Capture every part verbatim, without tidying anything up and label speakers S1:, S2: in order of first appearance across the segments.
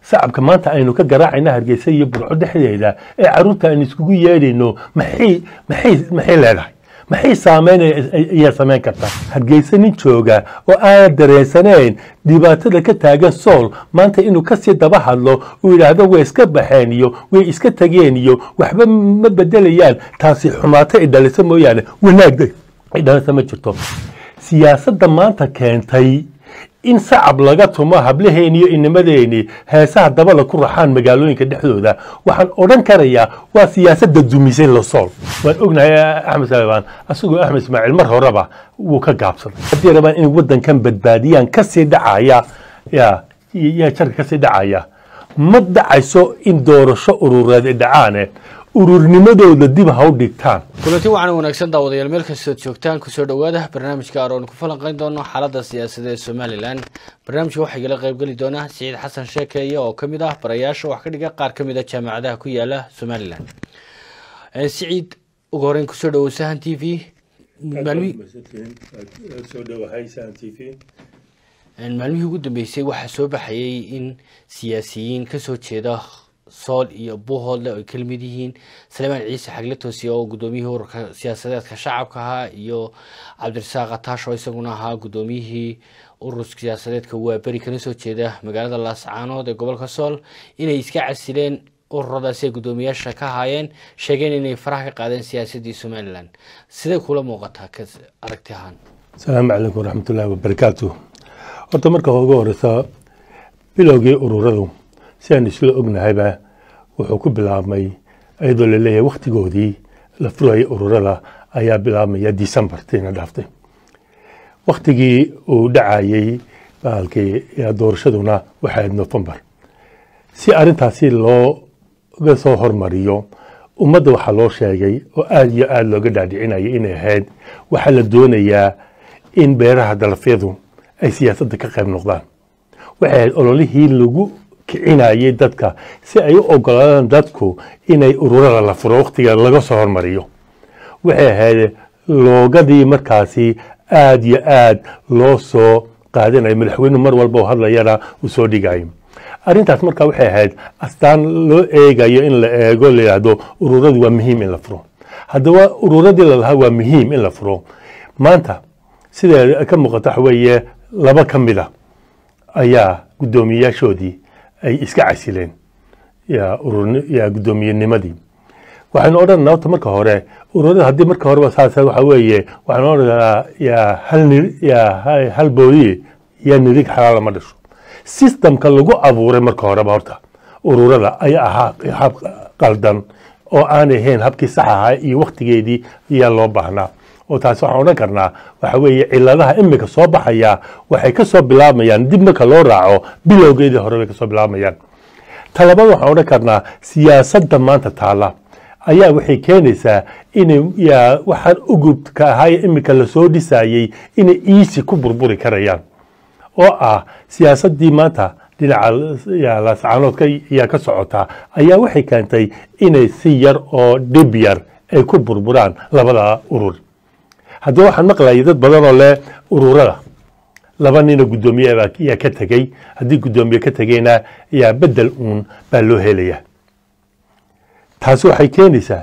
S1: صعب كمان تأينو كجراعنا هرجيسية برعود حديدا عروتها إن يسكو يارينو محي محي محي لها محي سامين يا سامين كتا هرجيسني تشوجا وآدر سنين ديبات لك تاج الصول ما أنت إنه كسي دبح الله وإلى هذا ويسكب حانيو ويسكت تجينيو وحبا ما بدل يال تاسي حماته إذا لسمو يعني ونقد إذا سمعتوا سياسة دمانتا كانت هي إن صعب لقتهم ما هبلهيني إن مديني هسه دبل كل حان مقالوين كده ذا وحن أوران كريا وسياسة الدوميسين للصول وأقولنا يا أحمد سليمان أسوق أحمد إسماعيل مرة ربع وكجابصر هدي ربع إن ودن كان بدباديا كسي دعايا يا يا شركة كسي دعايا ما دعيسو إن دور شؤور دعانه ururnimada dib ha u dhigtaan
S2: kulanti waxaan wanaagsan daawadayaal meel kasta joogtaan ku soo dhawaada barnaamijka aroon ku falanqayn doono xaaladda siyaasadeed ee Soomaaliland barnaamijka waxa igala qayb gali doona Saciid Xasan Sheekeeye oo kamid ah barayaasha wax ka dhiga qaar kamid ah jaamacadaha ku yaala Soomaaliland ee Saciid ugu horreyn ku soo dhawaad Sahan T V maalmi
S1: soo dhawaad Sahan T V
S2: in maalmihii ugu dambeysay waxa soo baxayay in siyaasiyiin ka soo jeeda صال يبوه لا كلمتين سليمان عيسى حقله توسيا وقدوميه سياسات كشعب كها يو عبد الرزاق تاشو يسمونه ها قدوميه ورس سياسات كوا بري كنيسو كذا مقالة الله سعانو ده قبل كسول إنه يسكع السلين والرئاسة قدوميه شكا هاين شجين إنه فرح قادن سياسة دي سومالان سيدا كل موقتها كز أركتهان
S1: السلام عليكم ورحمة الله وبركاته أرتمرك هو جورثا بلوجي أورورلو سيان isla ognahay wuxuu ku bilaabmay ayadoo la leeyahay waqtigoodii la furay ururada ayaa bilaabmay December tina dhaaftay waqtigii uu dhacayay baalkii ya doorashaduna waxay November si arintaasi loo ga soo hormariyo ummadda waxa loo sheegay oo aad iyo aad looga dhaadhicinayay inay ahayd waxa la doonayaa in beeraha dalafyadu ay siyaasadda ka qayb noqdaan waxay ololihii lagu كعناية دتك سأي أقولان دتكو إني أورورا لا فرو وقتها لقى صهر مريو وهذا لو قدي مركزي آد يا آد لوسو قاعدين أي ملحوين مر والبو هذا يرى وسودي قايم أرنت أسمر كوحة هاد أستان لو إيجا إن لا يقول لي هذا أورورا دوا مهم إلا فرو هذا أورورا دي هو مهم إلا فرو ما أنت سيدا كم مقطع ويا لبا كملا أيا قدومي شودي أي إسكع سيلين يا أورون يا قدومي النمدي وحنا أوران ناوت مركه هراء أوران هدي مركه هراء ساسا وحويه وحنا أوران يا هل يا هاي هل بوري يا نريك حلال مدرسو سيستم كلجو أبورة مركه هراء بارتا أوران لا أي أحق أحق قلدان أو أنا هين هبكي صحة هاي وقت جدي يا الله بحنا وتاسو حنا كرنا وحويه إلا لها إمك صوب حيا وحيك صوب بلا ميان دمك لو راعو بلو جيد هربك صوب بلا ميان طلبوا حنا كرنا سياسة دمان تطالع أيا وحي كنيسة إن يا واحد أجود كهاي إمك لسودي سايي إن إيسي كبر بري كريان أو آه سياسة دي ماتا دي على يا لسعنات كي يا كسعتها أيا وحي كانتي إن سير أو دبير أي كبر بران لبلا أورور هذا واحد نقل يدد بدل الله أورورا لبنينا قدومية يا كتجي هذه قدومية كتجينا يا بدل أون بالوهلية تاسو حكينيسا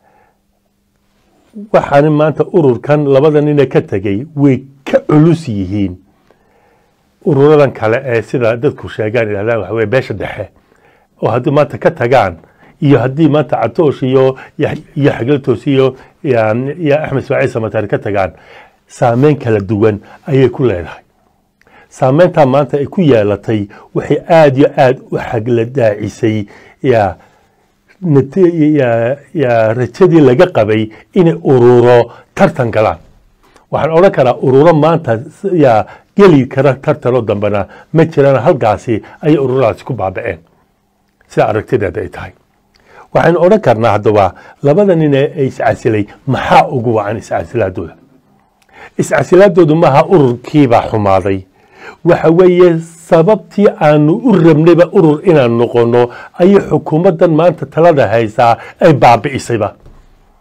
S1: وحن ما أنت أورور كان لبنينا كتجي وكألوسيهين أورورا كلا سيدا دتكو شاقان هذا هو باش الدحى وهذا ما تكتجان iyo hadii maanta catoosh iyo ya xagaltoosiyo ya ya Axmed Ismaaciil Samatar ka tagaan saameyn kala duwan ayay ku leedahay saameynta maanta ay ku yeelatay waxay aad iyo aad u xagla daacisay ya natiya ya rajadii laga qabay in ururo tartan galaan waxaan oran karaa ururo maanta ya gali kara tartano dambana ma jiraan halkaasi ay ururadaas ku baabaceen si aragtideeda ay tahay waxaan oran karnaa hadaba labadan in ay iscasilay maxaa ugu wacan iscasilaadooda iscasilaadoodu maha ururkiiba xumaaday waxa weeye sababtii aanu u rabnayba urur inaan noqono ay xukuumadan maanta talada haysaa ay baabi'isayba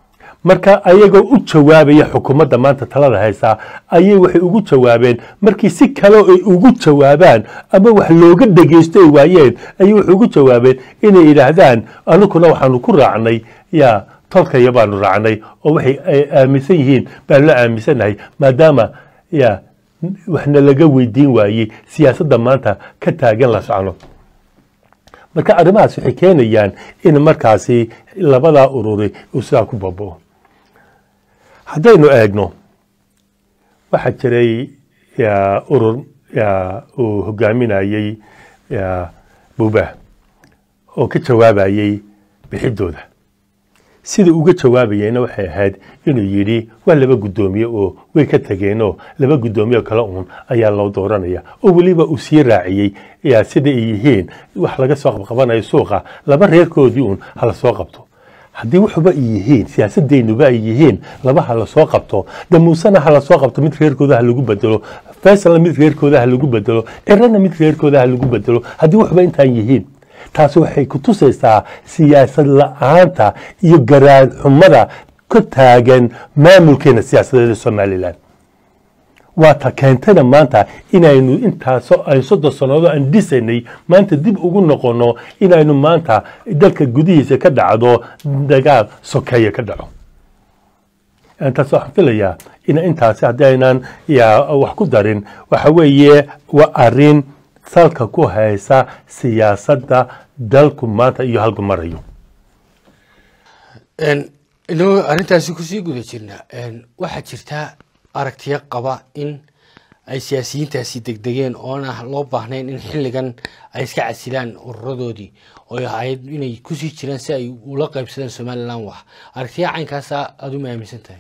S1: marka ayagoo u jawaabaya xukuumadda maanta talada haysaa ayay waxay ugu jawaabeen markii si kale ay ugu jawaabaan ama wax looga dhageysto ay waayeen ayay waxay ugu jawaabeen inay yidhaahdaan anukuna waxaanu ku raacnay yaa tolkaya baanu raacnay oo waxay ay aaminsan yihiin baanu la aaminsanahay maadaama yaa waxna laga weydiin waayey siyaasadda maanta ka taagan la socno marka arrimahaas waxay keenayaan in markaasi labadaa ururi uu sidaa ku baboo haddaynu eegno waxaa jiray urur uu hogaaminayey buuba oo ka jawaabayey bixidooda sida uga jawaabayeyna waxay ahayd inuu yidhi waa laba guddoomiye oo way ka tageenoo laba guddoomiye kale uun ayaa loo dooranaya oo weliba uu sii raaciyey sida ay yihiin wax laga soo qabqabanayo suuqa laba reerkoodii uun hala soo qabto haddii wuxuba ay yihiin siyaasadeenuba ay yihiin laba hala soo qabto de muusena hala soo qabto mid reerkooda ha lagu bedelo faysalna mid reerkooda ha lagu bedelo cirana mid reerkooda ha lagu bedelo haddii waxba intaan yihiin taasi waxay ku tusaysaa siyaasad la-aanta iyo garaad xumada ka taagan maamulkeena siyaasadeeda somalilan waa ta keentana maanta inaynu intaasoo ay soddon sannadood aan dhisaynay maanta dib ugu noqono inaynu maanta dalka gudihiisa ka dhacdo dagaal sokeeye ka dhaco intaas waxaan filayaa in intaasi haddii aynaan wax ku darin waxa weeye waa arrin salka ku haysa siyaasadda dalku maanta iyo halku marayo
S2: inuu arrintaasi kusii guda jirna waxaa jirta aragtiyo qaba in ay siyaasiyiintaasi degdegeen oona loo baahnayn in xilligan ay iska casilaan ururadoodii oo ahayd inay kusii jiraan si ay ula qaybsadaan somalilan wax aragtiya caynkaasa aada uma aaminsan tahay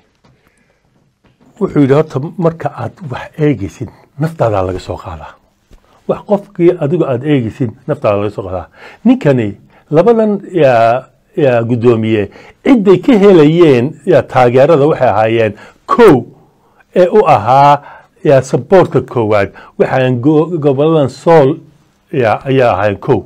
S1: wuxuu yidhi horta marka aad wax eegaysid naftaadaa laga soo qaadaa wax qofkii adigu aada eegaysid naftaada laga soo qaadaa ninkani labadan yaa guddoomiye cidday ka helayeen taageerada waxay ahaayeen kow ee u ahaa saboortka koowaad waxaan goboladan sool ayaa ahayn kow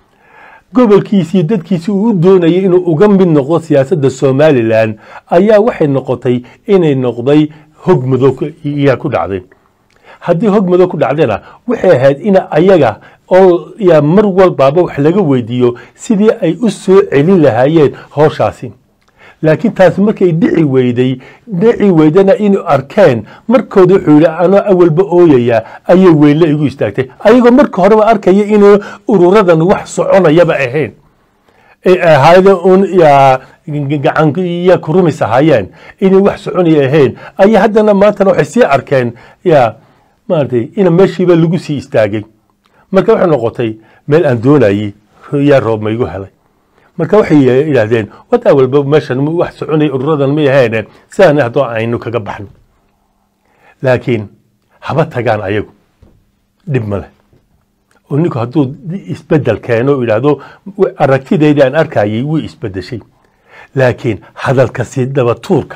S1: gobolkiisii dadkiisii uu doonayay inuu uga mid noqdo siyaasadda somalilan ayaa waxay noqotay inay noqday hog madow iyaa ku dhacday haddii hog madow ku dhacdayna waxay ahayd in ayaga oo yaa mar walbaaba wax laga weydiiyo sidii ay u soo celin lahaayeen howshaasi laakiin taasi markay dhici weyday dhici weydana inuu arkeen markooda wuxuu yidhi anoo awalba ooyayaa ayay weynla igu istaagtay ayagoo marka horeba arkaya inuu ururadan wax soconayaba ahayn ay ahaayeen un yaa gacan iyo kurumis ahaayeen inay wax soconaya ahayn ayay haddana maantana waxay sii arkeen yaa maaragtay ina meeshiiba lagu sii istaagay marka waxay noqotay meel aan doonayay yaa roob ma igu helay marka waxay yidhaahdeen wad awalba meeshan wax soconay ururadan ma ahayn sidaan haddoo aynu kaga baxno laakiin haba tagaan ayagu dhib ma leh oo ninku hadduu isbedel keeno yidhaahdo aragtideydii aan arkayay way isbedeshay laakiin hadalka sii dabatuurka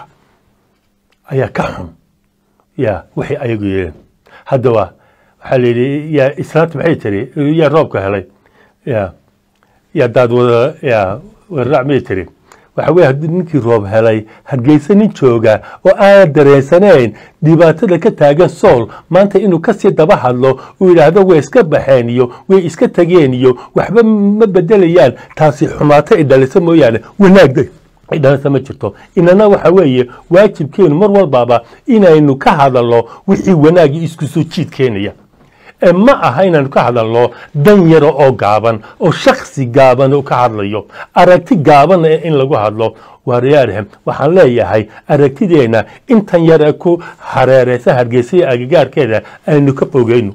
S1: ayaa ka xun yaa waxay ayagu yeeleen haddaba waxaa la yidhi yaa islaanta maxay tiri yaa roobka helay ya yaa daad wada yaa waraac may tiri waxa weye haddii ninkii roob helay hargeysa nin jooga oo aan dareensanayn dhibaatada ka taagan sool maanta inuu kasii daba hadlo uu yidhaahdo way iska baxeen iyo way iska tageen iyo waxba ma bedelayaan taasi xumaato ay dhalisa mooyaane wanaagda ay dhalisa ma jirto inana waxa weeye waajibkeenu mar walbaaba inaynu ka hadalno wixii wanaagii isku soo jiid keenaya ma aha inaanu ka hadalno dan yaro oo gaaban oo shaksi gaaban uu ka hadlayo aragti gaaban in lagu hadlo waaryaarhem waxaan leeyahay aragtideena intan yare ku hareereysa hargeysa iyo agagaarkeeda aynu ka fogeyno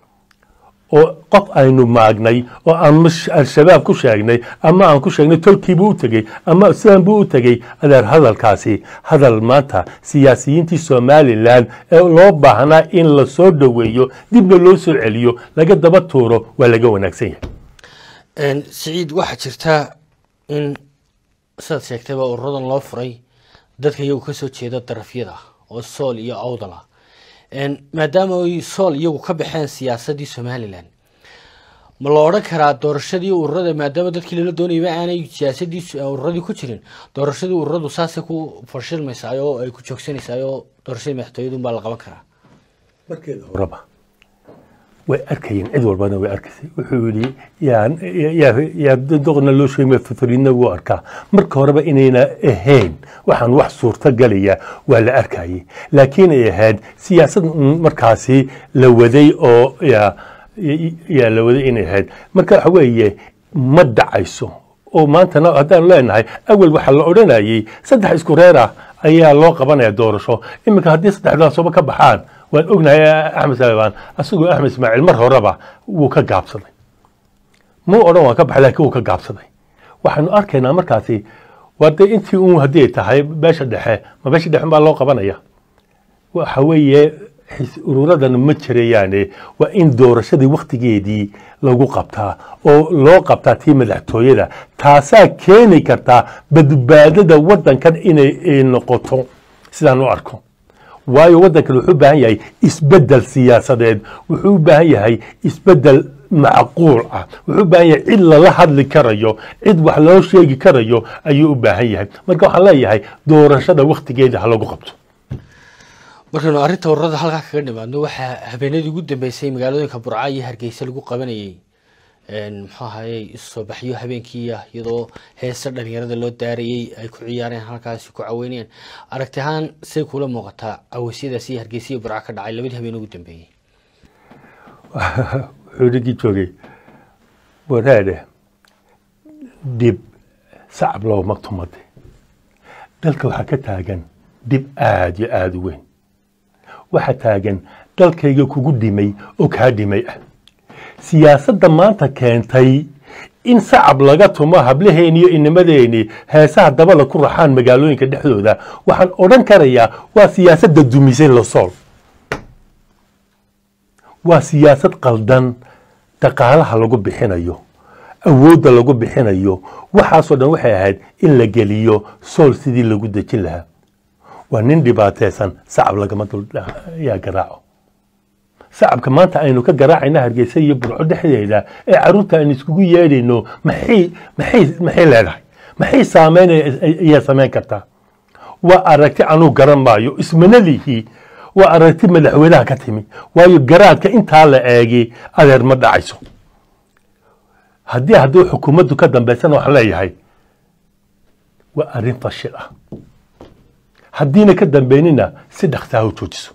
S1: oo qof aynu maagnay oo aan al-shabaab ku sheegnay ama aan ku sheegnay tolkiibuu u tegey ama sidan buu u tegey adeer hadalkaasi hadal maanta siyaasiyiintii somalilan ee loo baahnaa in la soo dhoweeyo dibna loo soo celiyo laga daba tuuro waa laga wanaagsan
S2: yahay siciid waxaa jirta in sidaad sheegtayba ururadan loo furay dadka iyagu ka soo jeeda darafyada oo sool iyo awdala maadaama ay sool iyagu ka baxeen siyaasaddii somalilan ma la odhan karaa doorashadii ururada maadaama dadkii lala doonayba aanay siyaasadii ururadii ku jirin doorashadii ururadu saasay ku fashilmaysaa oo ay ku joogsanaysaa oo doorashadii madaxtooyadu baa la qaban karaa
S1: markeeda horeba way arkayeen cid walbana way arkaysay wuxuu yidhi yaa yaa yaa doqna loo sheegay fafariina wuu arkaa marka horeba inayna ahayn waxaan wax suurta galaya waa la arkayay laakiin ay ahayd siyaasad markaasi la waday oo yaa yaa la waday inay ahayd marka waxa weeye ma dhacayso oo maantana haddaan leenahay awal waxaa la odhanayay saddex isku reer ah ayaa loo qabanaya doorasho iminka haddii saddexdaasooba ka baxaan waan ognahay axmed salebaan asagoo axmed ismaaciil mar horeba wuu ka gaabsaday muu odhan waan ka baxay laakiin wuu ka gaabsaday waxaanu arkaynaa markaasi waa dee intii uun haddii tahay beesha dhexe ma beesha dhexe baa loo qabanaya waxa weeye ururadana ma jirayaane waa in doorashadii waktigeedii lagu qabtaa oo loo qabtaa tii madaxtooyada taasaa keeni kartaa badbaadada waddankan inay noqoto sidaan u arko waayo waddankan wuxuu u baahan yahay isbeddel siyaasadeed wuxuu u baahan yahay isbeddel macquul ah wuxuu u baahan yahay cid lala hadli karayo cid wax loo sheegi karayo ayuu u baahan yahay marka waxaan leeyahay doorashada waktigeeda ha lagu qabto
S2: markaynu arrinta ururada halkaa kaga nimaadno waxaa habeenadii ugu dambeysay magaalooyinka burca iyo hargeysa lagu qabanayay muxuu ahayey issoo baxyo habeenkii ah iyadoo heesa dhalinyarada loo daarayey ay ku ciyaareen halkaasi ku caweynayeen aragti ahaan say kula muuqataa cawasyadaasi iyo hargeysa iyo burca ka dhacay labadii habeen ugu dambeeyey
S1: wuxuu dhigii joogay waraadhe dib sacab looma tumade dalka waxaa ka taagan dib aada iyo aada u weyn waxaa taagan dalkayga kugu dhimay oo kaa dhimay ah siyaasadda maanta keentay in sacab laga tumo hablaheeni iyo inimadeeni heesaha dabada ku raxaan magaalooyinka dhexdooda waxaan odhan karayaa waa siyaasadda dumisay losool waa siyaasad qaldan dhaqaalaha lagu bixinayo awoodda lagu bixinayo waxaasoo dhan waxay ahayd in la geliyo sool sidii lagu dejin lahaa waa nin dhibaataysan sacab lagama dulyaa garaaco sacabka maanta aynu ka garaacayna hargeysa iyo burco dhexdeeda ee carruurta aynu iskugu yeedhayno maxay maxay maxay leedahay maxay saameyn ayaa samayn kartaa waa aragti anuu garan maayo ismanadihii waa aragti madaxweynaha ka timi waayo garaadka intaa la eegay adeer ma dhacayso haddii haddii xukuumaddu ka dambaysana waxaan leeyahay waa arrin fashil ah haddiina ka dambeynina si dhaqsaha u joojiso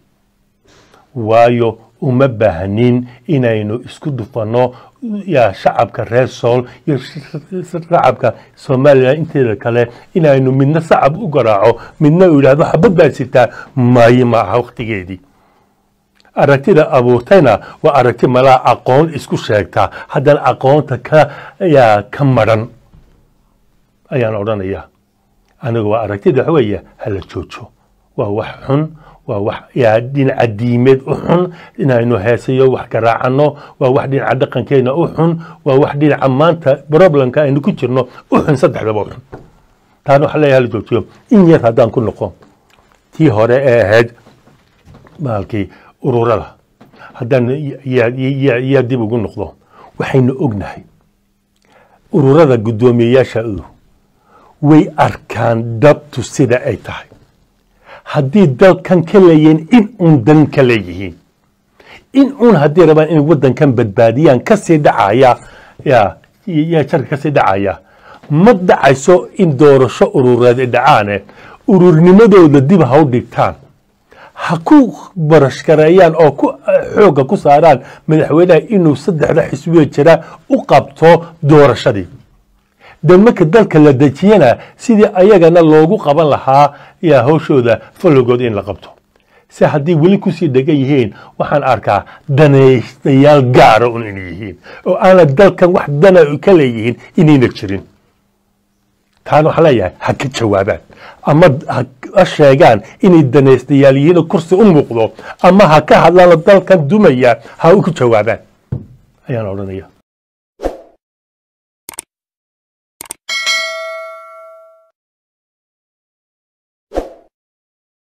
S1: waayo uma baahnin inaynu isku dhufanno yaa shacabka reer sool iyo shacabka somalilan inteeda kale inaynu midna sacab u garaaco midna u yidhaahdo xabad baa sitaa maayo ma aha waktigeedii aragtida abuurtayna waa aragti malaa aqoon isku sheegtaa haddana aqoonta ka yaa ka maran ayaan odhanayaa aniga waa aragtida waxa weeye hala joojo waa wax xun waa wax yaa dhinaca diimeed u xun inaynu heesayo wax garaacano waa wax dhinaca dhaqankeena u xun waa wax dhinaca maanta problemka aynu ku jirno u xun saddexdaba u xun taana waxaa leeyahay hala joojiyo in yar haddaan ku noqon tii hore ee ahayd maalkii ururada haddaan yaa dib ugu noqdo waxaynu ognahay ururada guddoomiyeyaasha way arkaan dhabtu sida ay tahay haddii dalkan ka leeyihiin in uun dan ka leeyihiin in uun haddii rabaan inay waddankan badbaadiyaan kasii dhacaya yaa yaa jarka kasii dhacaya ma dhacayso in doorasho urureed ay dhacaane ururnimadooda dib ha u dhigtaan ha ku barashgareeyaan oo ku xoogga ku saaraan madaxweynaha inuu saddexda xisbiyo jira u qabto doorashadii dan marka dalka la dejiyana sidii ayagana loogu qaban lahaa yaa hawshooda fallogood in la qabto si haddii weli kusii dhegan yihiin waxaan arkaa danaystayaal gaara un inay yihiin oo aana dalkan wax dana ka leeyihiin inayna jirin taana waxaan leeyahay ha ka jawaabaan ama ha sheegaan inay danaystayaal yihiin oo kursi u muuqdo ama ha ka hadlaan dalkan dumaya ha u ku jawaabaan ayaan odhanaya